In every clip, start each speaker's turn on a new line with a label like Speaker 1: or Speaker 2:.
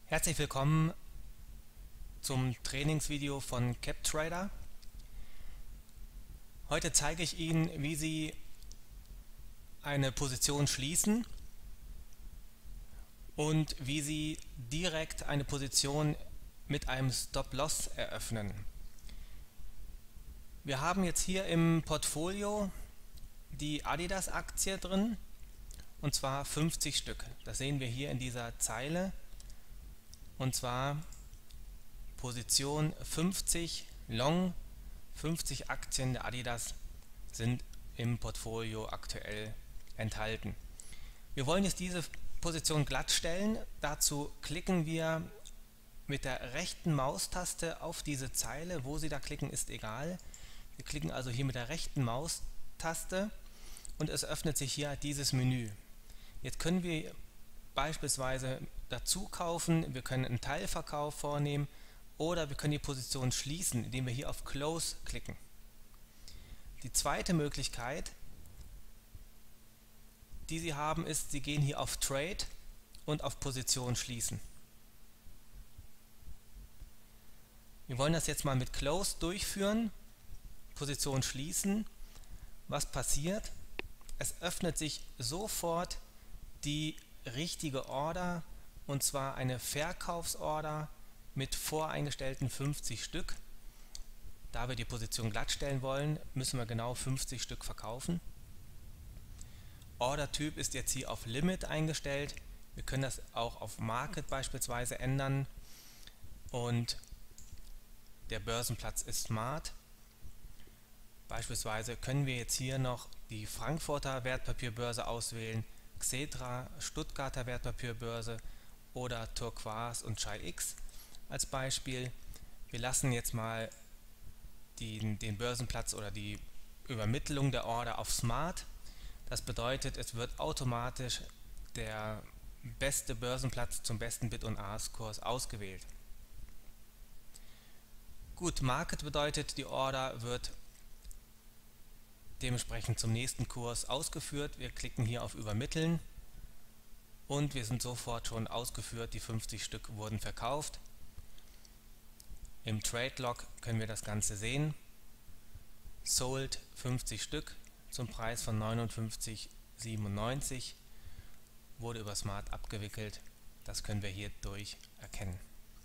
Speaker 1: Herzlich willkommen zum Trainingsvideo von CapTrader. Heute zeige ich Ihnen, wie Sie eine Position schließen und wie Sie direkt eine Position mit einem Stop-Loss eröffnen. Wir haben jetzt hier im Portfolio die Adidas-Aktie drin, und zwar 50 Stück. Das sehen wir hier in dieser Zeile, und zwar Position 50 Long, 50 Aktien der Adidas sind im Portfolio aktuell enthalten. Wir wollen jetzt diese Position glatt stellen. Dazu klicken wir mit der rechten Maustaste auf diese Zeile. Wo Sie da klicken, ist egal. Wir klicken also hier mit der rechten Maustaste und es öffnet sich hier dieses Menü. Jetzt können wir beispielsweise dazu kaufen, wir können einen Teilverkauf vornehmen oder wir können die Position schließen, indem wir hier auf Close klicken. Die zweite Möglichkeit, die Sie haben, ist, Sie gehen hier auf Trade und auf Position schließen. Wir wollen das jetzt mal mit Close durchführen. Position schließen. Was passiert? Es öffnet sich sofort die richtige Order, und zwar eine Verkaufsorder mit voreingestellten 50 Stück. Da wir die Position glatt stellen wollen, müssen wir genau 50 Stück verkaufen. Ordertyp ist jetzt hier auf Limit eingestellt. Wir können das auch auf Market beispielsweise ändern und der Börsenplatz ist Smart. Beispielsweise können wir jetzt hier noch die Frankfurter Wertpapierbörse auswählen, Xetra, Stuttgarter Wertpapierbörse oder Turquoise und Chi-X als Beispiel. Wir lassen jetzt mal den Börsenplatz oder die Übermittlung der Order auf Smart. Das bedeutet, es wird automatisch der beste Börsenplatz zum besten Bid- und Ask-Kurs ausgewählt. Gut, Market bedeutet, die Order wird dementsprechend zum nächsten Kurs ausgeführt. Wir klicken hier auf Übermitteln und wir sind sofort schon ausgeführt. Die 50 Stück wurden verkauft. Im Trade Log können wir das Ganze sehen. Sold 50 Stück zum Preis von 59,97, wurde über Smart abgewickelt. Das können wir hier durch erkennen.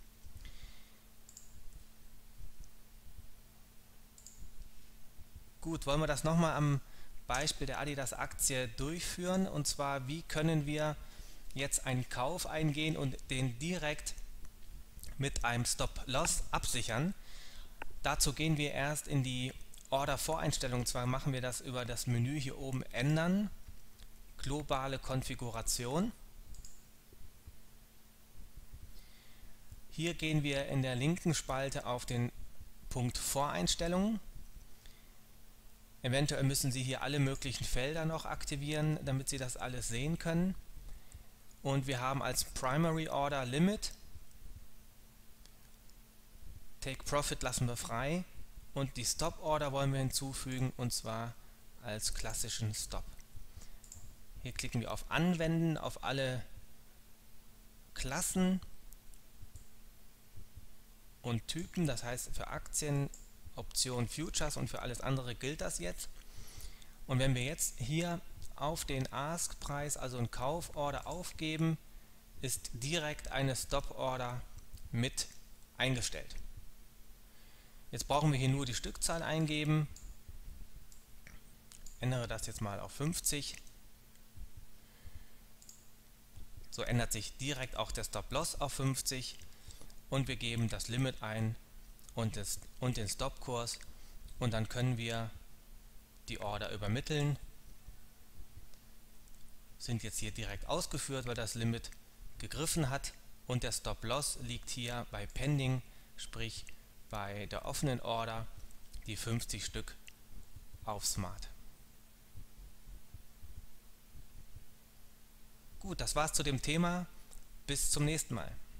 Speaker 1: Gut, wollen wir das nochmal am Beispiel der Adidas Aktie durchführen, und zwar wie können wir jetzt einen Kauf eingehen und den direkt mit einem Stop-Loss absichern. Dazu gehen wir erst in die Order-Voreinstellung, und zwar machen wir das über das Menü hier oben Ändern, globale Konfiguration. Hier gehen wir in der linken Spalte auf den Punkt Voreinstellungen. Eventuell müssen Sie hier alle möglichen Felder noch aktivieren, damit Sie das alles sehen können. Und wir haben als Primary Order Limit, Take Profit lassen wir frei und die Stop Order wollen wir hinzufügen, und zwar als klassischen Stop. Hier klicken wir auf Anwenden auf alle Klassen und Typen, das heißt für Aktien, Optionen, Futures und für alles andere gilt das jetzt. Und wenn wir jetzt hier auf den Ask-Preis, also einen Kauforder aufgeben, ist direkt eine Stop-Order mit eingestellt. Jetzt brauchen wir hier nur die Stückzahl eingeben. Ändere das jetzt mal auf 50. So ändert sich direkt auch der Stop-Loss auf 50 und wir geben das Limit ein und den Stop-Kurs, und dann können wir die Order übermitteln. Sind jetzt hier direkt ausgeführt, weil das Limit gegriffen hat, und der Stop-Loss liegt hier bei Pending, sprich bei der offenen Order, die 50 Stück auf Smart. Gut, das war's zu dem Thema. Bis zum nächsten Mal.